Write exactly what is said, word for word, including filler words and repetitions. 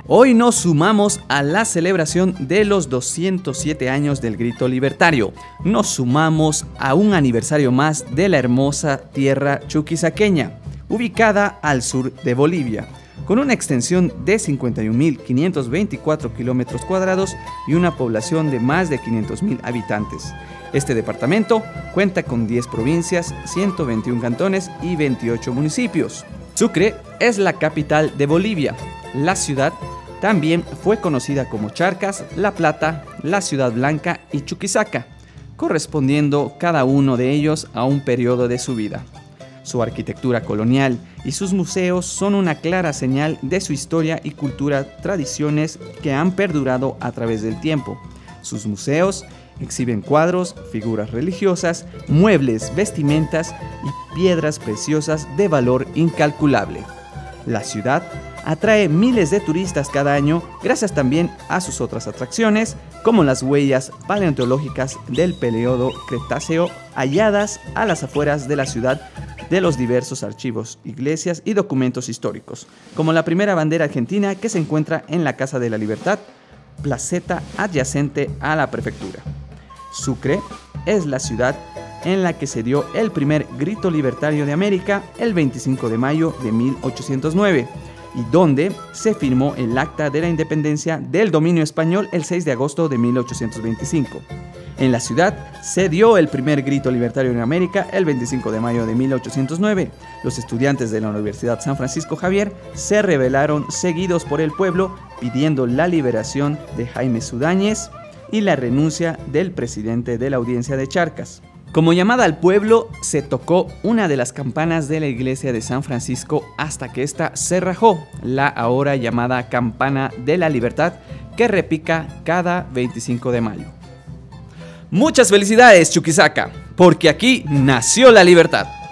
Hoy nos sumamos a la celebración de los doscientos siete años del Grito Libertario. Nos sumamos a un aniversario más de la hermosa tierra chuquisaqueña, ubicada al sur de Bolivia, con una extensión de cincuenta y un mil quinientos veinticuatro kilómetros cuadrados y una población de más de quinientos mil habitantes. Este departamento cuenta con diez provincias, ciento veintiún cantones y veintiocho municipios. Sucre es la capital de Bolivia. La ciudad también fue conocida como Charcas, La Plata, la Ciudad Blanca y Chuquisaca, correspondiendo cada uno de ellos a un periodo de su vida. Su arquitectura colonial y sus museos son una clara señal de su historia y cultura, tradiciones que han perdurado a través del tiempo. Sus museos exhiben cuadros, figuras religiosas, muebles, vestimentas y piedras preciosas de valor incalculable. La ciudad atrae miles de turistas cada año gracias también a sus otras atracciones, como las huellas paleontológicas del periodo Cretáceo halladas a las afueras de la ciudad de los diversos archivos, iglesias y documentos históricos, como la primera bandera argentina que se encuentra en la Casa de la Libertad, placeta adyacente a la prefectura. Sucre es la ciudad en la que se dio el primer grito libertario de América el veinticinco de mayo de mil ochocientos nueve y donde se firmó el Acta de la Independencia del dominio español el seis de agosto de mil ochocientos veinticinco. En la ciudad se dio el primer grito libertario en América el veinticinco de mayo de mil ochocientos nueve. Los estudiantes de la Universidad San Francisco Javier se rebelaron seguidos por el pueblo pidiendo la liberación de Jaime Sudáñez y la renuncia del presidente de la Audiencia de Charcas. Como llamada al pueblo, se tocó una de las campanas de la iglesia de San Francisco hasta que ésta se rajó, la ahora llamada Campana de la Libertad, que repica cada veinticinco de mayo. Muchas felicidades, Chuquisaca, porque aquí nació la libertad.